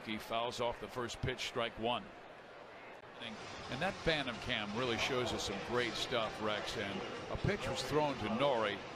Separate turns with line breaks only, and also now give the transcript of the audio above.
He fouls off the first pitch, strike one. And that Phantom Cam really shows us some great stuff, Rex. And a pitch was thrown to Norrie